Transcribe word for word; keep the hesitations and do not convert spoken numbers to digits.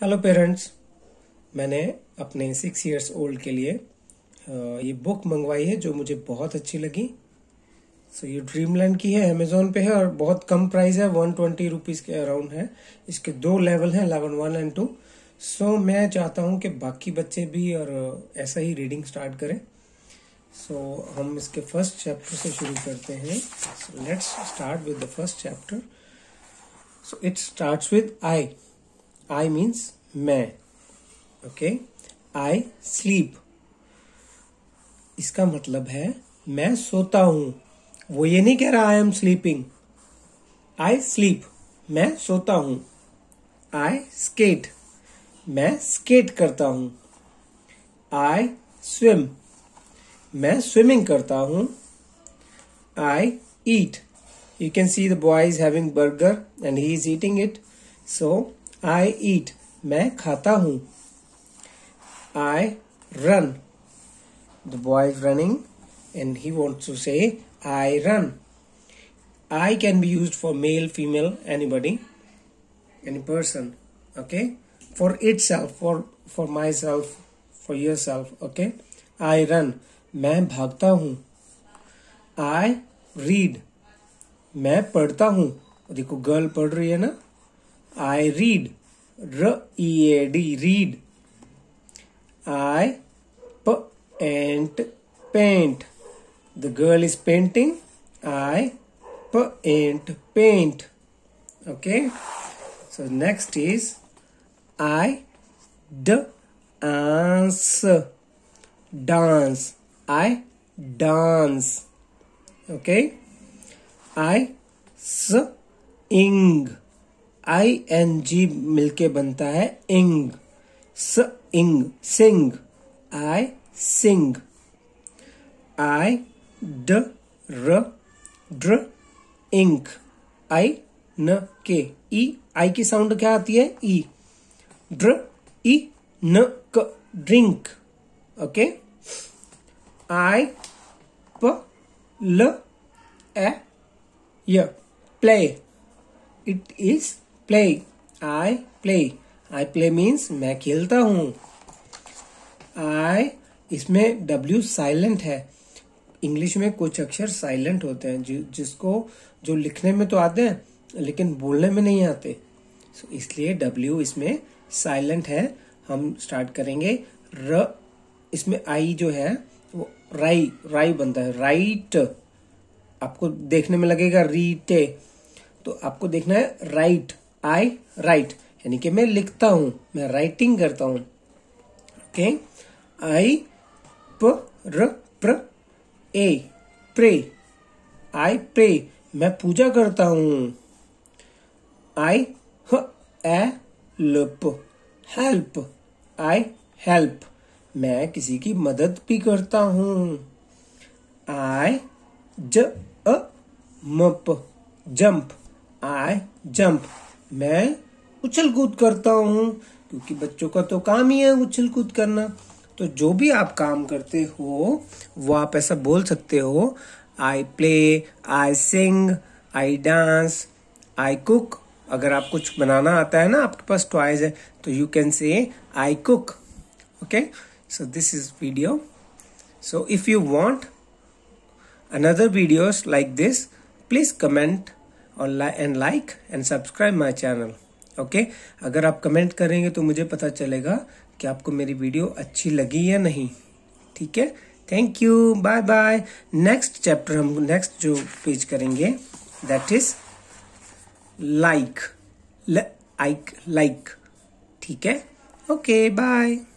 Hello parents, मैंने अपने six years old के लिए ये बुक मंगवाई है जो मुझे बहुत अच्छी लगी। सो so, ये ड्रीमलैंड की है, अमेजोन पे है और बहुत कम प्राइस है, वन ट्वेंटी रुपीज के अराउंड है। इसके दो लेवल हैं, level one and two. So मैं चाहता हूँ कि बाकी बच्चे भी और ऐसा ही रीडिंग स्टार्ट करें। सो so, हम इसके फर्स्ट चैप्टर से शुरू करते हैं। So let's start with the first chapter. So it starts with I. I means मैं। ओके, आई स्लीप, इसका मतलब है मैं सोता हूं। वो ये नहीं कह रहा I am sleeping, I sleep, मैं सोता हूं। आई स्केट, मैं स्केट करता हूं। आई स्विम, मैं स्विमिंग करता हूं। I eat, you can see the boy is having burger and he is eating it. So I eat, मैं खाता हूं। I run, the boy is running and he wants to say I run. I can be used for male, female, anybody, any person. Okay, for itself, for for myself, for yourself. Okay, I run, मैं भागता हूँ। I read, मैं पढ़ता हूँ। देखो girl पढ़ रही है ना। I read, R E A D, read. I paint, paint. The girl is painting. I paint, paint. Okay. So next is I dance, dance. I dance. Okay. I sing. I N G मिलके बनता है ing. Sing, sing. I sing. I D R dr ink. I न के ई, आई की sound क्या आती है? ई। ड्र ई न क, ड्रिंक। ओके। आई प L A Y, play, it is play. I play, I play means मैं खेलता हूं। आई, इसमें डब्ल्यू साइलेंट है। इंग्लिश में कुछ अक्षर साइलेंट होते हैं जि, जिसको जो लिखने में तो आते हैं लेकिन बोलने में नहीं आते। so, इसलिए डब्ल्यू इसमें साइलेंट है। हम स्टार्ट करेंगे र, इसमें आई जो है वो राई, राई बनता है। राइट, आपको देखने में लगेगा रीटे, तो आपको देखना है राइट। आई राइट, यानी कि मैं लिखता हूं, मैं राइटिंग करता हूं। ओके। आई प र प्र ए, प्रे, आई प्रे, मैं पूजा करता हूं। आई ह ए लप, हेल्प, आई हेल्प, मैं किसी की मदद भी करता हूं। आई ज अ मप, जंप, आई जंप, मैं उछल कूद करता हूं, क्योंकि बच्चों का तो काम ही है उछल कूद करना। तो जो भी आप काम करते हो वो आप ऐसा बोल सकते हो। I play, I sing, I dance, I cook. अगर आप कुछ बनाना आता है ना, आपके पास टॉयज है, तो you can say I cook. Okay, so this is video. So if you want another videos like this, please comment and like and subscribe my channel. Okay, अगर आप कमेंट करेंगे तो मुझे पता चलेगा कि आपको मेरी वीडियो अच्छी लगी या नहीं। ठीक है, thank you, bye bye. Next chapter हम नेक्स्ट जो पेज करेंगे that is like, like, like. ठीक है, ओके, बाय।